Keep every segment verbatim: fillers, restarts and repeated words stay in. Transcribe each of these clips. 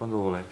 quando volete.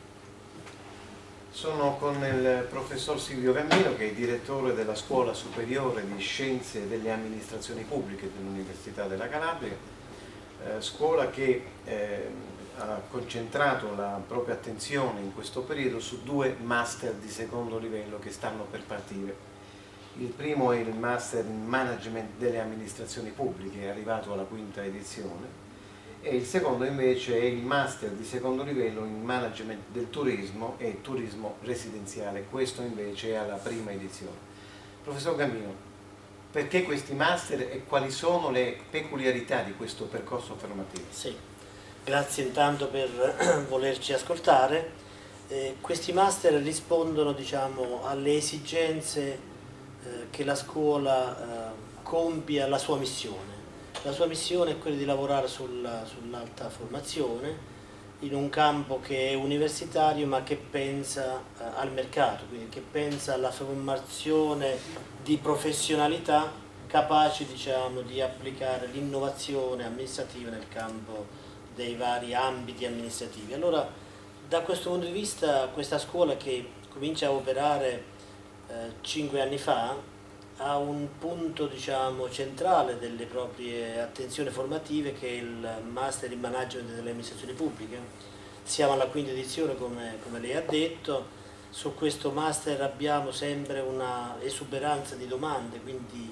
Sono con il professor Silvio Gambino, che è direttore della Scuola Superiore di Scienze delle Amministrazioni Pubbliche dell'Università della Calabria, eh, scuola che eh, ha concentrato la propria attenzione in questo periodo su due master di secondo livello che stanno per partire. Il primo è il Master in Management delle Amministrazioni Pubbliche, è arrivato alla quinta edizione, e il secondo invece è il Master di secondo livello in Management del Turismo e Turismo Residenziale, questo invece è alla prima edizione. Professor Gambino, perché questi Master e quali sono le peculiarità di questo percorso formativo? Sì, grazie intanto per volerci ascoltare. Eh, questi Master rispondono, diciamo, alle esigenze che la scuola eh, compie alla sua missione. La sua missione è quella di lavorare sulla, sull'alta formazione in un campo che è universitario ma che pensa eh, al mercato, quindi che pensa alla formazione di professionalità capaci, diciamo, di applicare l'innovazione amministrativa nel campo dei vari ambiti amministrativi. Allora, da questo punto di vista, questa scuola che comincia a operare cinque anni fa ha un punto, diciamo, centrale delle proprie attenzioni formative, che è il Master in Management delle Amministrazioni Pubbliche. Siamo alla quinta edizione, come, come lei ha detto. Su questo Master abbiamo sempre una esuberanza di domande, quindi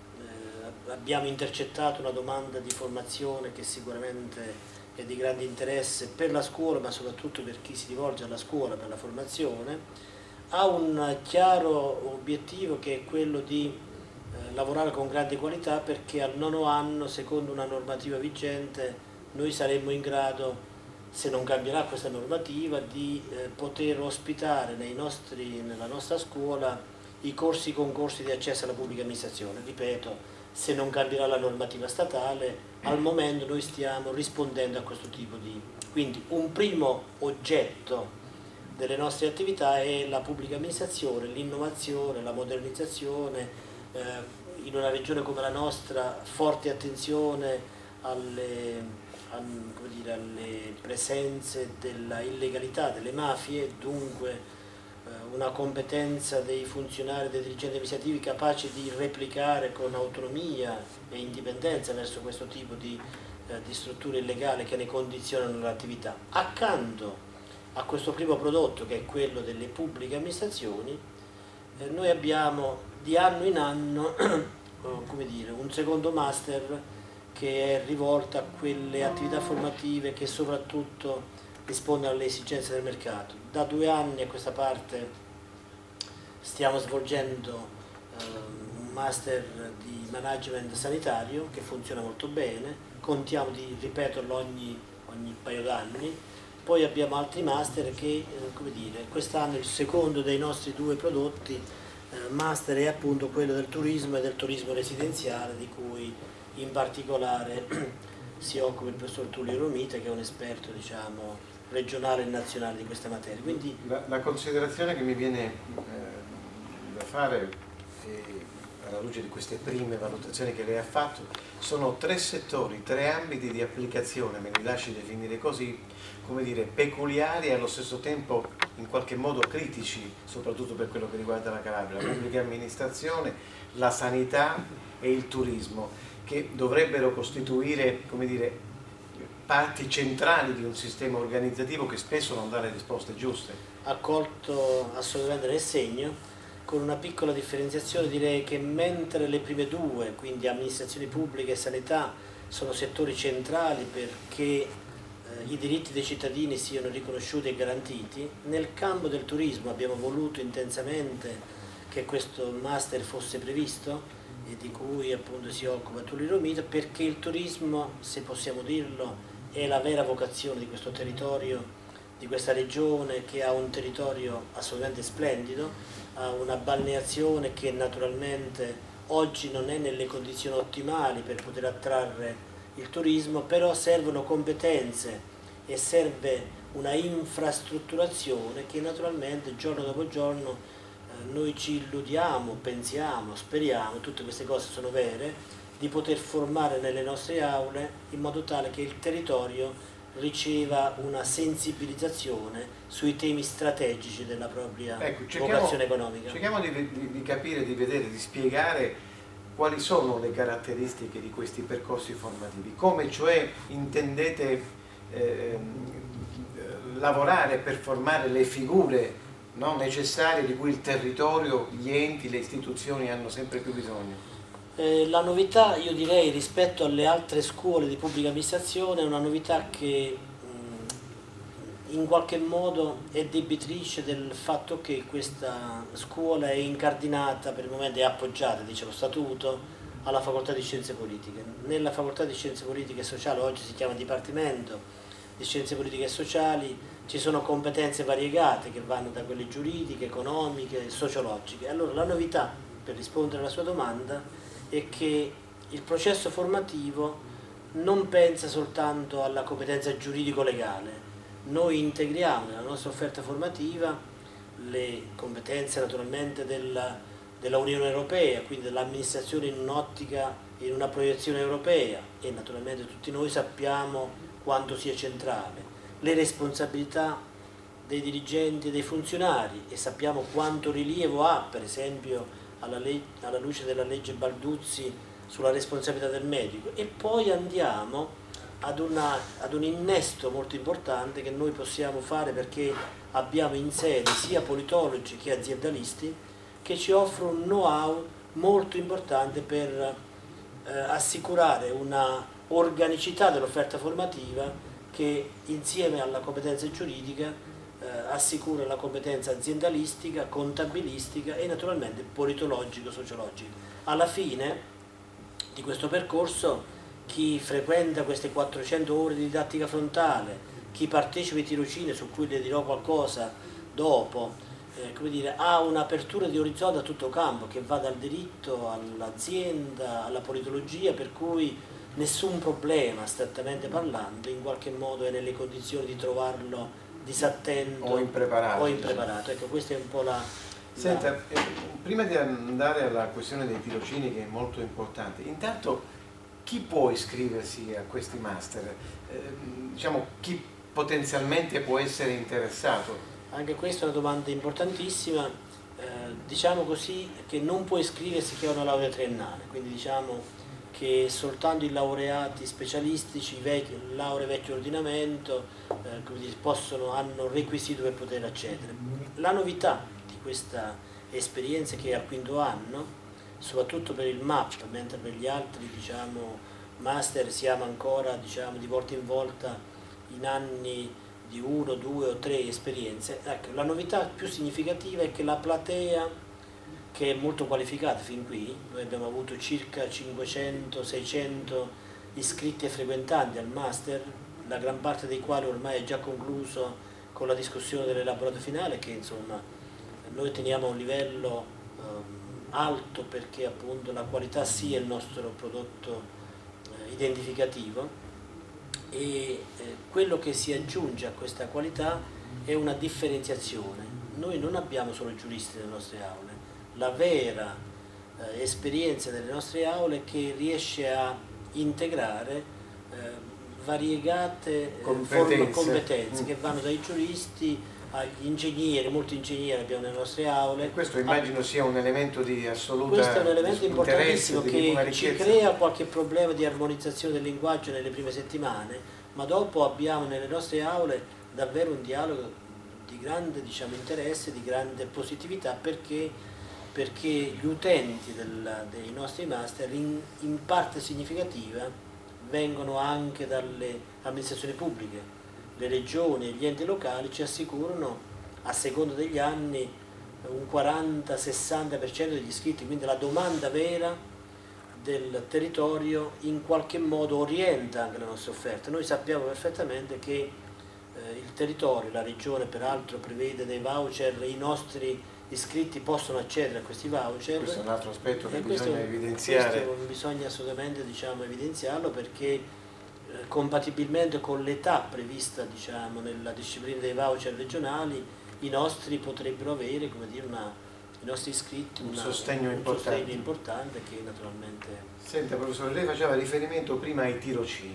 eh, abbiamo intercettato una domanda di formazione che sicuramente è di grande interesse per la scuola, ma soprattutto per chi si rivolge alla scuola per la formazione. Ha un chiaro obiettivo, che è quello di eh, lavorare con grande qualità, perché al nono anno, secondo una normativa vigente, noi saremmo in grado, se non cambierà questa normativa, di eh, poter ospitare nei nostri, nella nostra scuola i corsi concorsi di accesso alla pubblica amministrazione. Ripeto, se non cambierà la normativa statale, al momento noi stiamo rispondendo a questo tipo di... Quindi un primo oggetto delle nostre attività è la pubblica amministrazione, l'innovazione, la modernizzazione, eh, in una regione come la nostra forte attenzione alle, a, come dire, alle presenze della illegalità, delle mafie, dunque eh, una competenza dei funzionari, dei dirigenti amministrativi capaci di replicare con autonomia e indipendenza verso questo tipo di, eh, di strutture illegali che ne condizionano l'attività. Accanto a questo primo prodotto, che è quello delle pubbliche amministrazioni, eh, noi abbiamo di anno in anno come dire, un secondo master che è rivolto a quelle attività formative che soprattutto rispondono alle esigenze del mercato. Da due anni a questa parte stiamo svolgendo eh, un master di management sanitario che funziona molto bene, contiamo di ripeterlo ogni, ogni paio d'anni. Poi abbiamo altri master che, eh, come dire, quest'anno il secondo dei nostri due prodotti eh, master è appunto quello del turismo e del turismo residenziale, di cui in particolare si occupa il professor Tullio Romita, che è un esperto, diciamo, regionale e nazionale di questa materia. Quindi, la, la considerazione che mi viene eh, da fare, eh, alla luce di queste prime valutazioni che lei ha fatto, sono tre settori, tre ambiti di applicazione, me li lasci definire così, come dire, peculiari e allo stesso tempo in qualche modo critici, soprattutto per quello che riguarda la Calabria: la pubblica amministrazione, la sanità e il turismo, che dovrebbero costituire, come dire, parti centrali di un sistema organizzativo che spesso non dà le risposte giuste. Ha colto assolutamente nel segno, con una piccola differenziazione. Direi che mentre le prime due, quindi amministrazioni pubbliche e sanità, sono settori centrali perché i diritti dei cittadini siano riconosciuti e garantiti, nel campo del turismo abbiamo voluto intensamente che questo master fosse previsto, e di cui appunto si occupa Tullio Romita, perché il turismo, se possiamo dirlo, è la vera vocazione di questo territorio, di questa regione, che ha un territorio assolutamente splendido, ha una balneazione che naturalmente oggi non è nelle condizioni ottimali per poter attrarre il turismo, però servono competenze e serve una infrastrutturazione che naturalmente giorno dopo giorno eh, noi ci illudiamo, pensiamo, speriamo, tutte queste cose sono vere, di poter formare nelle nostre aule in modo tale che il territorio riceva una sensibilizzazione sui temi strategici della propria ecco, cerchiamo, vocazione economica. Cerchiamo di, di, di capire, di vedere, di spiegare quali sono le caratteristiche di questi percorsi formativi, come cioè intendete eh, lavorare per formare le figure, no, necessarie di cui il territorio, gli enti, le istituzioni hanno sempre più bisogno. Eh, la novità, io direi, rispetto alle altre scuole di pubblica amministrazione, è una novità che mh, in qualche modo è debitrice del fatto che questa scuola è incardinata, per il momento è appoggiata, dice lo Statuto, alla Facoltà di Scienze Politiche. Nella Facoltà di Scienze Politiche e Sociali, oggi si chiama Dipartimento di Scienze Politiche e Sociali, ci sono competenze variegate che vanno da quelle giuridiche, economiche, sociologiche. Allora la novità, per rispondere alla sua domanda, è che il processo formativo non pensa soltanto alla competenza giuridico-legale. Noi integriamo nella nostra offerta formativa le competenze naturalmente della, della Unione Europea, quindi dell'amministrazione in un'ottica, in una proiezione europea, e naturalmente tutti noi sappiamo quanto sia centrale, le responsabilità dei dirigenti e dei funzionari, e sappiamo quanto rilievo ha, per esempio, alla, alla luce della legge Balduzzi sulla responsabilità del medico, e poi andiamo ad, una, ad un innesto molto importante che noi possiamo fare, perché abbiamo in sede sia politologi che aziendalisti che ci offrono un know-how molto importante per eh, assicurare una organicità dell'offerta formativa che insieme alla competenza giuridica Eh, assicura la competenza aziendalistica, contabilistica e naturalmente politologico-sociologica. Alla fine di questo percorso chi frequenta queste quattrocento ore di didattica frontale, chi partecipa ai tirocini, su cui le dirò qualcosa dopo, eh, come dire, ha un'apertura di orizzonte a tutto campo che va dal diritto all'azienda, alla politologia, per cui nessun problema, strettamente parlando, in qualche modo è nelle condizioni di trovarlo disattento o impreparato. O impreparato. Ecco, questa è un po' la... Senta, la... Eh, prima di andare alla questione dei tirocini, che è molto importante, intanto chi può iscriversi a questi master? Eh, diciamo, chi potenzialmente può essere interessato? Anche questa è una domanda importantissima. Eh, diciamo così che non può iscriversi chi ha una laurea triennale, quindi diciamo che soltanto i laureati specialistici, vecchi, lauree vecchio ordinamento, eh, come dire, possono, hanno requisito per poter accedere. La novità di questa esperienza, che è al quinto anno, soprattutto per il M A P, mentre per gli altri, diciamo, master siamo ancora, diciamo, di volta in volta in anni di uno, due o tre esperienze. Ecco, la novità più significativa è che la platea, che è molto qualificata fin qui, noi abbiamo avuto circa cinquecento seicento iscritti e frequentanti al master, la gran parte dei quali ormai è già concluso con la discussione dell'elaborato finale, che insomma noi teniamo a un livello eh, alto, perché appunto la qualità sia il nostro prodotto eh, identificativo, e eh, quello che si aggiunge a questa qualità è una differenziazione. Noi non abbiamo solo giuristi nelle nostre aule, la vera eh, esperienza delle nostre aule che riesce a integrare eh, variegate eh, competenze, forme, competenze mm. che vanno dai giuristi agli ingegneri, molti ingegneri abbiamo nelle nostre aule. E questo immagino ah, sia un elemento di assoluta questo è un elemento importantissimo che ci ricchezza. Crea qualche problema di armonizzazione del linguaggio nelle prime settimane, ma dopo abbiamo nelle nostre aule davvero un dialogo di grande, diciamo, interesse, di grande positività, perché perché gli utenti del, dei nostri master in, in parte significativa vengono anche dalle amministrazioni pubbliche. Le regioni e gli enti locali ci assicurano, a seconda degli anni, un quaranta sessanta per cento degli iscritti, quindi la domanda vera del territorio in qualche modo orienta anche le nostre offerte. Noi sappiamo perfettamente che eh, il territorio, la regione peraltro prevede dei voucher, i nostri iscritti possono accedere a questi voucher. Questo è un altro aspetto che questo, bisogna evidenziare. Questo bisogna assolutamente, diciamo, evidenziarlo, perché eh, compatibilmente con l'età prevista, diciamo, nella disciplina dei voucher regionali, i nostri potrebbero avere, come dire, una, i nostri iscritti un, una, sostegno, un importante. sostegno importante che naturalmente... Senta professore, lei faceva riferimento prima ai tirocini.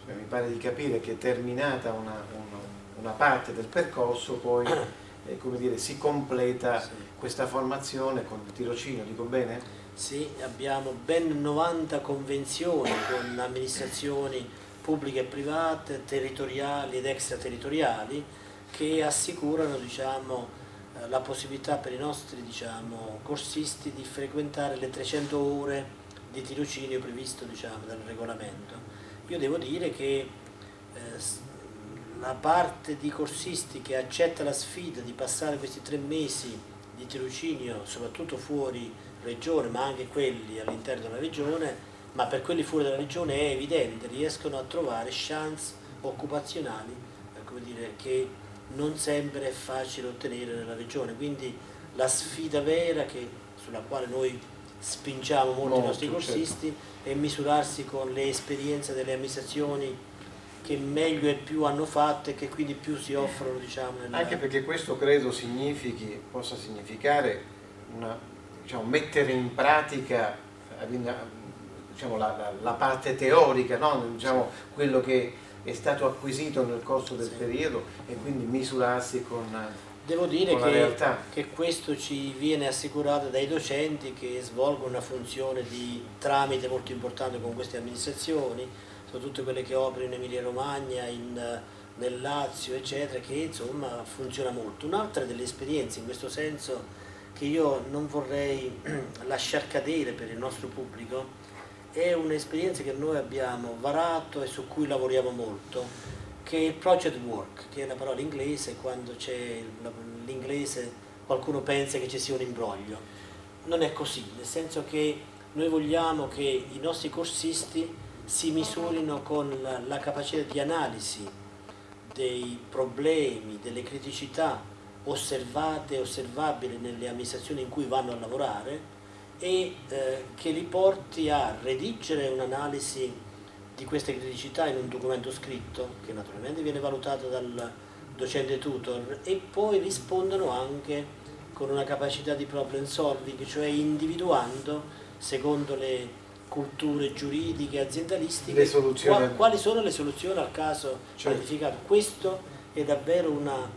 mi pare di capire che terminata una, una, una parte del percorso poi eh, come dire, si completa sì. questa formazione con il tirocinio, dico bene? Sì, abbiamo ben novanta convenzioni con amministrazioni pubbliche e private, territoriali ed extraterritoriali, che assicurano, diciamo, la possibilità per i nostri, diciamo, corsisti di frequentare le trecento ore di tirocinio previsto, diciamo, dal regolamento. Io devo dire che eh, la parte di corsisti che accetta la sfida di passare questi tre mesi di tirocinio, soprattutto fuori regione, ma anche quelli all'interno della regione, ma per quelli fuori dalla regione è evidente, riescono a trovare chance occupazionali, eh, come dire, che non sempre è facile ottenere nella regione. Quindi la sfida vera che, sulla quale noi spingiamo molto, molto i nostri corsisti, certo, è misurarsi con le esperienze delle amministrazioni che meglio e più hanno fatto e che quindi più si offrono, diciamo, nella... Anche perché questo credo significhi, possa significare una, diciamo, mettere in pratica, diciamo, la, la, la parte teorica, no? Diciamo, quello che è stato acquisito nel corso del sì. periodo, e quindi misurarsi con, Devo dire con la che, realtà. che questo ci viene assicurato dai docenti, che svolgono una funzione di tramite molto importante con queste amministrazioni, soprattutto quelle che operano in Emilia Romagna, in, nel Lazio, eccetera, che insomma funziona molto. Un'altra delle esperienze in questo senso che io non vorrei lasciar cadere per il nostro pubblico è un'esperienza che noi abbiamo varato e su cui lavoriamo molto, che è il project work, che è la parola inglese. Quando c'è l'inglese qualcuno pensa che ci sia un imbroglio. Non è così, nel senso che noi vogliamo che i nostri corsisti si misurino con la, la capacità di analisi dei problemi, delle criticità osservate e osservabili nelle amministrazioni in cui vanno a lavorare, e eh, che li porti a redigere un'analisi di queste criticità in un documento scritto, che naturalmente viene valutato dal docente tutor, e poi rispondono anche con una capacità di problem solving, cioè individuando, secondo le culture giuridiche aziendalistiche, quali, quali sono le soluzioni al caso qualificato. Certo. Questo è davvero una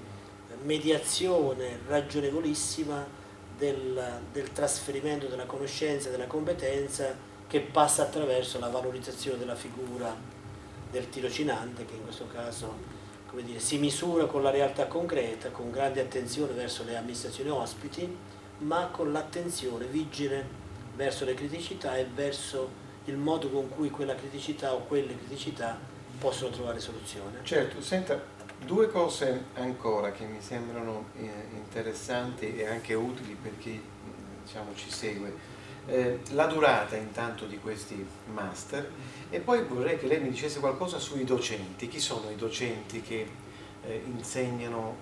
mediazione ragionevolissima del, del trasferimento della conoscenza e della competenza, che passa attraverso la valorizzazione della figura del tirocinante, che in questo caso, come dire, si misura con la realtà concreta, con grande attenzione verso le amministrazioni ospiti, ma con l'attenzione vigile verso le criticità e verso il modo con cui quella criticità o quelle criticità possono trovare soluzione. Certo, senta, due cose ancora che mi sembrano eh, interessanti e anche utili per chi, diciamo, ci segue. Eh, la durata intanto di questi master, e poi vorrei che lei mi dicesse qualcosa sui docenti. Chi sono i docenti che eh, insegnano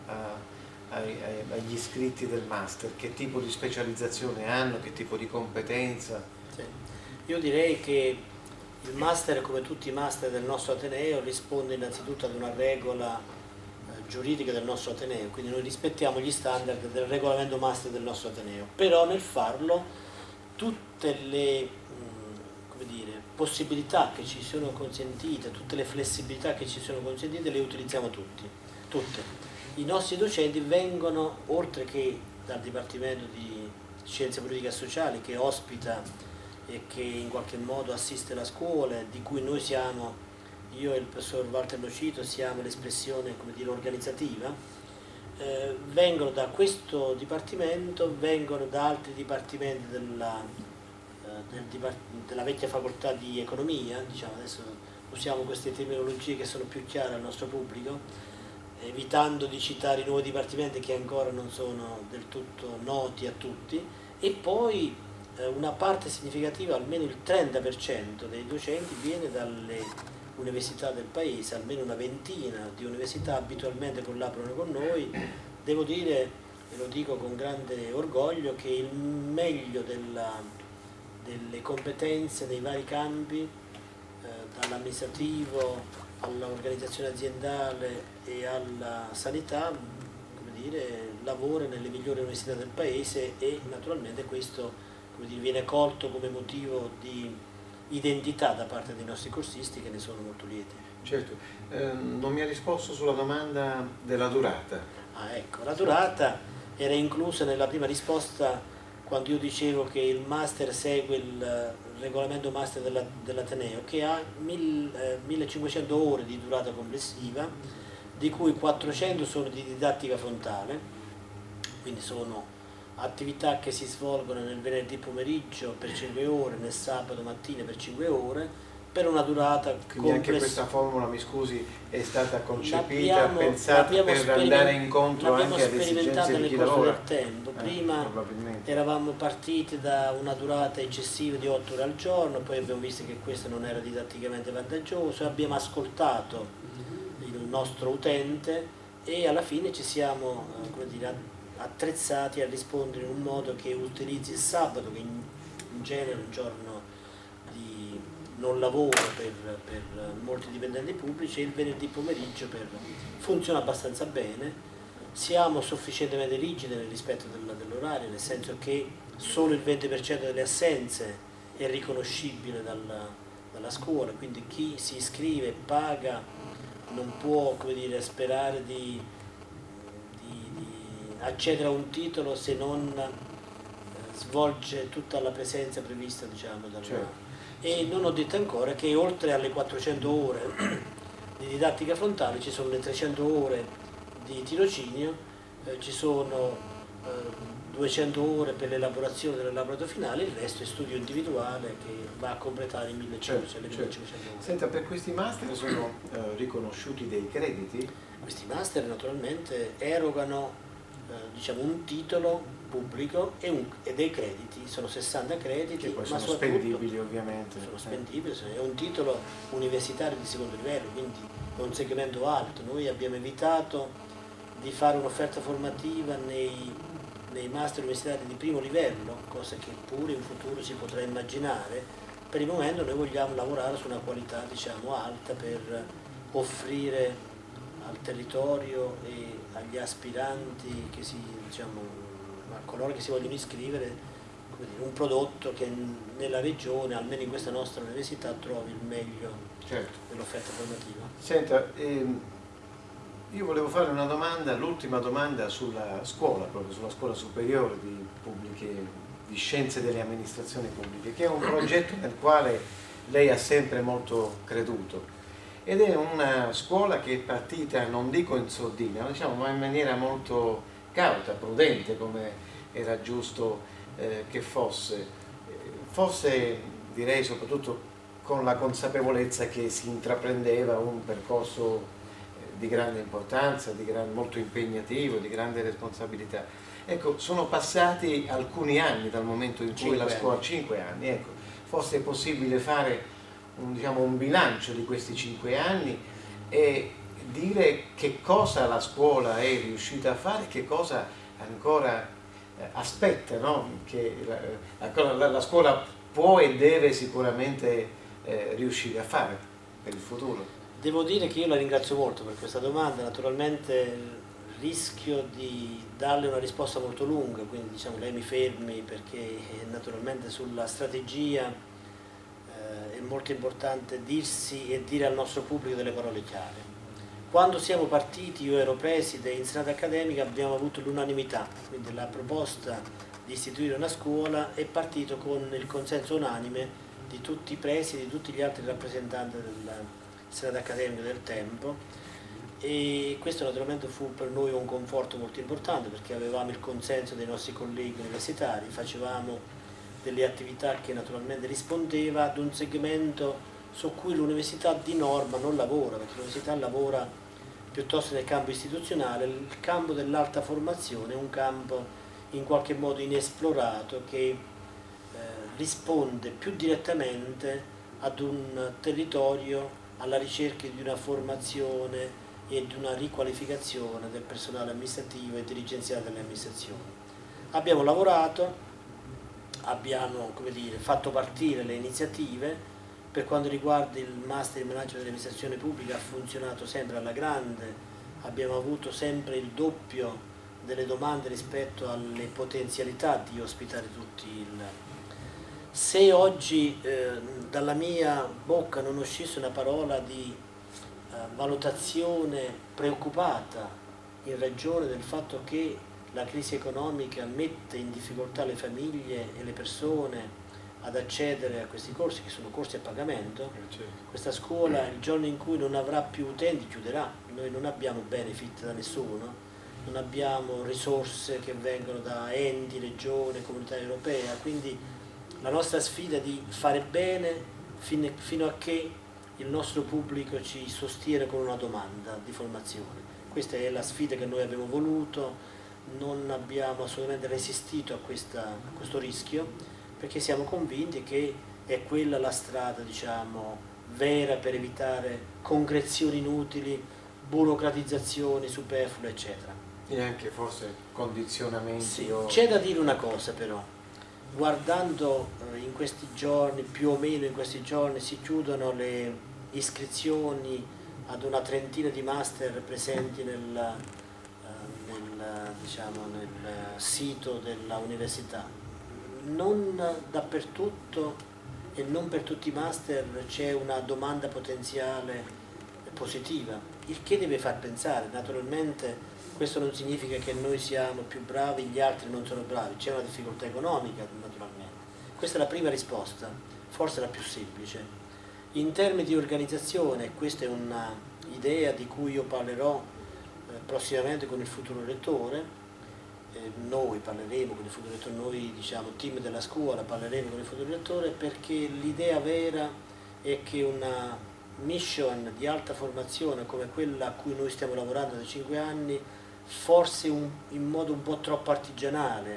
a, a, a, agli iscritti del master? Che tipo di specializzazione hanno? Che tipo di competenza? Sì. Io direi che il master, come tutti i master del nostro Ateneo, risponde innanzitutto ad una regola eh, giuridica del nostro Ateneo, quindi noi rispettiamo gli standard del regolamento master del nostro Ateneo, però nel farlo tutte le come dire, possibilità che ci sono consentite, tutte le flessibilità che ci sono consentite, le utilizziamo tutti, tutte. I nostri docenti vengono, oltre che dal Dipartimento di Scienze Politiche e Sociali, che ospita e che in qualche modo assiste la scuola, di cui noi siamo, io e il professor Walter Nocito, siamo l'espressione, come dire, organizzativa, eh, vengono da questo dipartimento, vengono da altri dipartimenti della, eh, del dipart della vecchia facoltà di economia, diciamo, adesso usiamo queste terminologie che sono più chiare al nostro pubblico, evitando di citare i nuovi dipartimenti che ancora non sono del tutto noti a tutti, e poi eh, una parte significativa, almeno il trenta per cento dei docenti, viene dalle università del paese, almeno una ventina di università abitualmente collaborano con noi. Devo dire, e lo dico con grande orgoglio, che il meglio della, delle competenze nei vari campi, eh, dall'amministrativo all'organizzazione aziendale e alla sanità, come dire, lavora nelle migliori università del paese, e naturalmente questo, come dire, viene colto come motivo di identità da parte dei nostri corsisti, che ne sono molto lieti. Certo, eh, non mi ha risposto sulla domanda della durata. Ah, ecco, la durata era inclusa nella prima risposta quando io dicevo che il master segue il regolamento master della, dell'Ateneo, che ha mil, eh, millecinquecento ore di durata complessiva, di cui quattrocento sono di didattica frontale, quindi sono attività che si svolgono nel venerdì pomeriggio per cinque ore, nel sabato mattina per cinque ore, per una durata quindi anche questa formula, mi scusi, è stata concepita, pensata per andare incontro anche alle esigenze di chi lavora? Del tempo. Prima eh, eravamo partiti da una durata eccessiva di otto ore al giorno, poi abbiamo visto che questo non era didatticamente vantaggioso, abbiamo ascoltato il nostro utente e alla fine ci siamo eh, come dire, attrezzati a rispondere in un modo che utilizzi il sabato, che in, in genere è un giorno di non lavoro per, per molti dipendenti pubblici, e il venerdì pomeriggio per, funziona abbastanza bene. Siamo sufficientemente rigidi nel rispetto del, dell'orario, nel senso che solo il venti per cento delle assenze è riconoscibile dalla, dalla scuola, quindi chi si iscrive e paga non può, come dire, sperare di, di, di accedere a un titolo se non eh, svolge tutta la presenza prevista, diciamo, dalla, certo. E non ho detto ancora che oltre alle quattrocento ore di didattica frontale ci sono le trecento ore di tirocinio, eh, ci sono eh, duecento ore per l'elaborazione dell'elaborato finale, il resto è studio individuale che va a completare i millecinquecento ore. Certo, certo. Senta, per questi master sono eh, riconosciuti dei crediti? Questi master naturalmente erogano eh, diciamo, un titolo pubblico e, un, e dei crediti, sono sessanta crediti, che poi ma sono spendibili ovviamente. Sono spendibili, è un titolo universitario di secondo livello, quindi è un segmento alto. Noi abbiamo evitato di fare un'offerta formativa nei, nei master universitari di primo livello, cosa che pure in futuro si potrà immaginare. Per il momento noi vogliamo lavorare su una qualità, diciamo, alta per offrire al territorio e agli aspiranti che si, diciamo, a coloro che si vogliono iscrivere, come dire, un prodotto che nella regione, almeno in questa nostra università, trovi il meglio, certo, dell'offerta formativa. Senta, ehm, io volevo fare una domanda, l'ultima domanda sulla scuola, proprio sulla scuola superiore di, pubbliche, di scienze delle amministrazioni pubbliche, che è un progetto nel quale lei ha sempre molto creduto, ed è una scuola che è partita, non dico in sordina, diciamo, ma in maniera molto cauta, prudente, come era giusto eh, che fosse, forse direi soprattutto con la consapevolezza che si intraprendeva un percorso eh, di grande importanza, di gran, molto impegnativo, di grande responsabilità. Ecco, sono passati alcuni anni dal momento in cui la scuola, cinque anni, ecco, forse è possibile fare un, diciamo, un bilancio di questi cinque anni e dire che cosa la scuola è riuscita a fare, che cosa ancora eh, aspetta, no? Che la, la, la scuola può e deve sicuramente eh, riuscire a fare per il futuro. Devo dire che io la ringrazio molto per questa domanda, naturalmente rischio di darle una risposta molto lunga, quindi diciamo lei mi fermi, perché naturalmente sulla strategia eh, è molto importante dirsi e dire al nostro pubblico delle parole chiare. Quando siamo partiti, io ero preside, in Senate accademica abbiamo avuto l'unanimità, quindi la proposta di istituire una scuola è partito con il consenso unanime di tutti i presidi, di tutti gli altri rappresentanti del Senate accademico del tempo, e questo naturalmente fu per noi un conforto molto importante, perché avevamo il consenso dei nostri colleghi universitari, facevamo delle attività che naturalmente rispondeva ad un segmento su cui l'università di norma non lavora, perché l'università lavora piuttosto nel campo istituzionale. Il campo dell'alta formazione è un campo in qualche modo inesplorato che eh, risponde più direttamente ad un territorio alla ricerca di una formazione e di una riqualificazione del personale amministrativo e dirigenziale delle amministrazioni. Abbiamo lavorato, abbiamo, come dire, fatto partire le iniziative. Per quanto riguarda il Master in Management dell'Amministrazione Pubblica, ha funzionato sempre alla grande, abbiamo avuto sempre il doppio delle domande rispetto alle potenzialità di ospitare tutti. Il... Se oggi eh, dalla mia bocca non uscisse una parola di eh, valutazione preoccupata in ragione del fatto che la crisi economica mette in difficoltà le famiglie e le persone ad accedere a questi corsi, che sono corsi a pagamento. Questa scuola, il giorno in cui non avrà più utenti, chiuderà. Noi non abbiamo benefit da nessuno, non abbiamo risorse che vengono da enti, regione, comunità europea, quindi la nostra sfida è di fare bene fino a che il nostro pubblico ci sostiene con una domanda di formazione. Questa è la sfida che noi abbiamo voluto, non abbiamo assolutamente resistito a, questa, a questo rischio, perché siamo convinti che è quella la strada, diciamo, vera per evitare concrezioni inutili, burocratizzazioni superflue, eccetera. E anche forse condizionamenti. Sì. O... C'è da dire una cosa però, guardando in questi giorni, più o meno in questi giorni, si chiudono le iscrizioni ad una trentina di master presenti nel, nel, diciamo, nel sito della università. Non dappertutto e non per tutti i master c'è una domanda potenziale positiva, il che deve far pensare. Naturalmente questo non significa che noi siamo più bravi, gli altri non sono bravi, c'è una difficoltà economica naturalmente. Questa è la prima risposta, forse la più semplice. In termini di organizzazione, questa è un'idea di cui io parlerò eh, prossimamente con il futuro rettore. Eh, noi parleremo con il futuro rettore, noi diciamo team della scuola parleremo con il futuro rettore, perché l'idea vera è che una mission di alta formazione come quella a cui noi stiamo lavorando da cinque anni, forse un, in modo un po' troppo artigianale,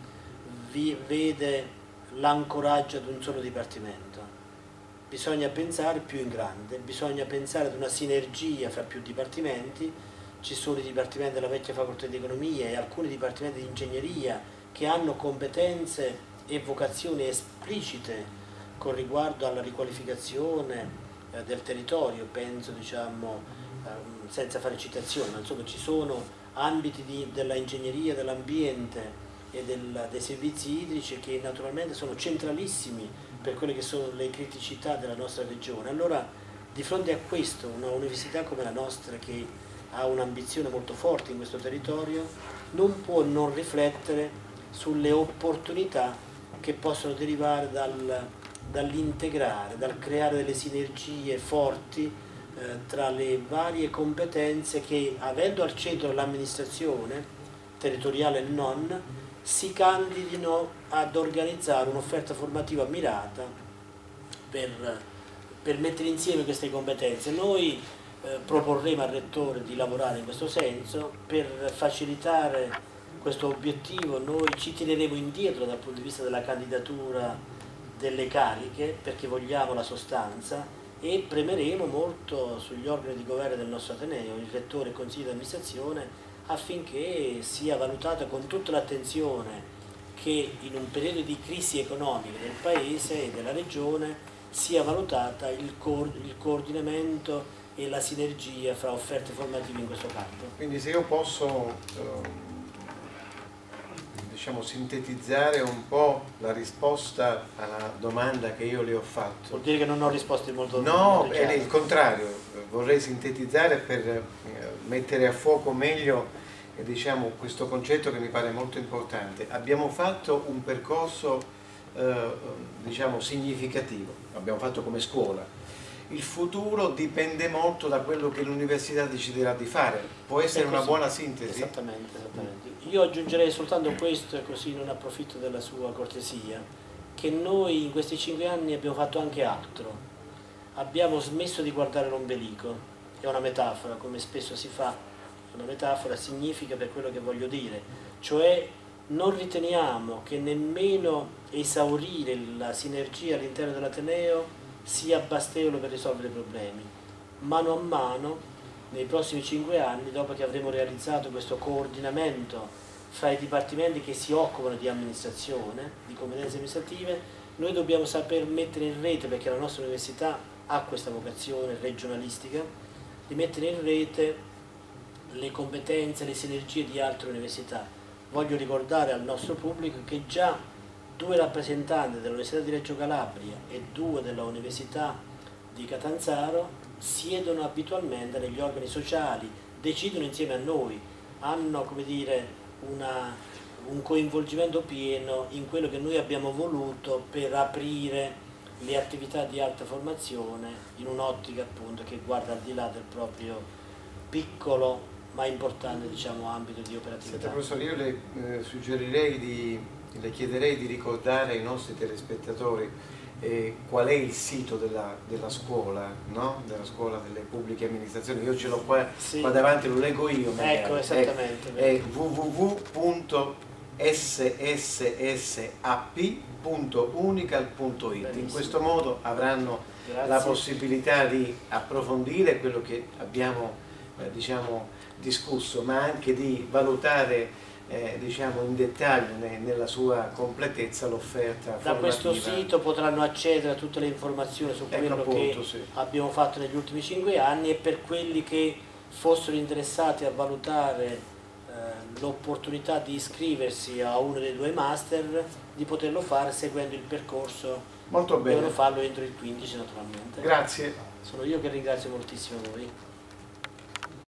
vi, vede l'ancoraggio ad un solo dipartimento. Bisogna pensare più in grande, bisogna pensare ad una sinergia fra più dipartimenti. Ci sono i dipartimenti della vecchia facoltà di economia e alcuni dipartimenti di ingegneria che hanno competenze e vocazioni esplicite con riguardo alla riqualificazione eh, del territorio, penso, diciamo, eh, senza fare citazioni, ma insomma ci sono ambiti di, della ingegneria, dell'ambiente e del, dei servizi idrici che naturalmente sono centralissimi per quelle che sono le criticità della nostra regione. Allora, di fronte a questo, una università come la nostra, che ha un'ambizione molto forte in questo territorio, non può non riflettere sulle opportunità che possono derivare dal, dall'integrare, dal creare delle sinergie forti eh, tra le varie competenze che, avendo al centro l'amministrazione, territoriale e non, si candidino ad organizzare un'offerta formativa mirata per, per mettere insieme queste competenze. Noi Eh, proporremo al Rettore di lavorare in questo senso. Per facilitare questo obiettivo noi ci tireremo indietro dal punto di vista della candidatura delle cariche, perché vogliamo la sostanza, e premeremo molto sugli organi di governo del nostro Ateneo, il Rettore e il Consiglio di amministrazione, affinché sia valutata con tutta l'attenzione che in un periodo di crisi economica del Paese e della Regione sia valutata il, co il coordinamento e la sinergia fra offerte formative in questo campo. Quindi se io posso eh, diciamo sintetizzare un po' la risposta alla domanda che io le ho fatto. Vuol dire che non ho risposte molto No, è il contrario, vorrei sintetizzare per eh, mettere a fuoco meglio eh, diciamo, questo concetto che mi pare molto importante. Abbiamo fatto un percorso eh, diciamo significativo, l'abbiamo fatto come scuola. Il futuro dipende molto da quello che l'università deciderà di fare. Può essere una buona sintesi? Esattamente, esattamente. Io aggiungerei soltanto questo, e così non approfitto della sua cortesia, che noi in questi cinque anni abbiamo fatto anche altro. Abbiamo smesso di guardare l'ombelico, è una metafora, come spesso si fa, una metafora significa per quello che voglio dire, cioè non riteniamo che nemmeno esaurire la sinergia all'interno dell'Ateneo sia bastevole per risolvere i problemi. Mano a mano, nei prossimi cinque anni, dopo che avremo realizzato questo coordinamento fra i dipartimenti che si occupano di amministrazione, di competenze amministrative, noi dobbiamo saper mettere in rete, perché la nostra università ha questa vocazione regionalistica, di mettere in rete le competenze, le sinergie di altre università. Voglio ricordare al nostro pubblico che già due rappresentanti dell'Università di Reggio Calabria e due della Università di Catanzaro siedono abitualmente negli organi sociali, decidono insieme a noi, hanno, come dire, una, un coinvolgimento pieno in quello che noi abbiamo voluto per aprire le attività di alta formazione in un'ottica appunto che guarda al di là del proprio piccolo ma importante, diciamo, ambito di operatività. Senta, professore, io le eh, suggerirei di, le chiederei di ricordare ai nostri telespettatori eh, qual è il sito della, della scuola, no? Della scuola delle pubbliche amministrazioni. Io ce l'ho qua, sì, qua davanti, lo leggo io. Magari. Ecco, esattamente. È, è w w w punto s s s a p punto unical punto i t. In questo modo avranno Grazie. la possibilità di approfondire quello che abbiamo eh, diciamo, discusso, ma anche di valutare eh, diciamo, in dettaglio ne, nella sua completezza l'offerta formativa. Da questo sito potranno accedere a tutte le informazioni su quello ecco appunto, che sì. abbiamo fatto negli ultimi cinque anni, e per quelli che fossero interessati a valutare l'opportunità di iscriversi a uno dei due master, di poterlo fare seguendo il percorso. Molto bene. Devono farlo entro il quindici naturalmente. Grazie. Sono io che ringrazio moltissimo voi.